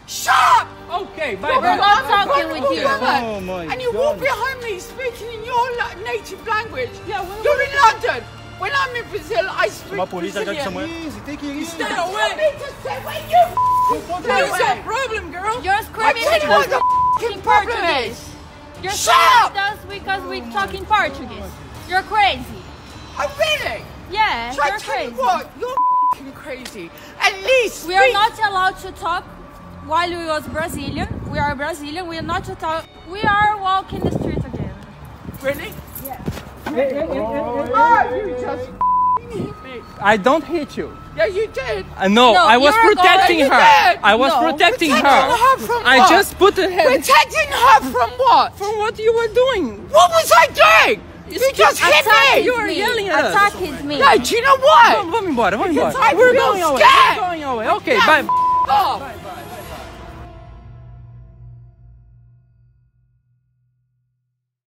Shut up! Okay, bye. We're not talking with you. Oh my And you walk behind me speaking in your native language. Yeah, you're in London. When I'm in Brazil, I speak Brazilian. Easy, take it easy. Stay away. What's your problem, girl? You're I screaming tell you what the in problem Portuguese. is. You're Shut screaming up! at us because we're talking Portuguese. You're crazy. I'm really. Yeah, So I you're tell you crazy. what, you're crazy. At least We are not allowed to talk while we was Brazilian. We are Brazilian. We are not to talk. We are walking the street again. Really? Yeah. Oh, you just hit me. I don't hit you. Yeah, you did. No, No, I was you're protecting going- her. You did. I was No. protecting her. Protecting her from I what? just put the head Protecting her from what? from what you were doing. What was I doing? You just hit me. You were yelling at us. Attacked me. Yeah, do you know what? Vamos embora, vamos embora. I We're feel going away. scared. We're going away. Okay, bye. Oh.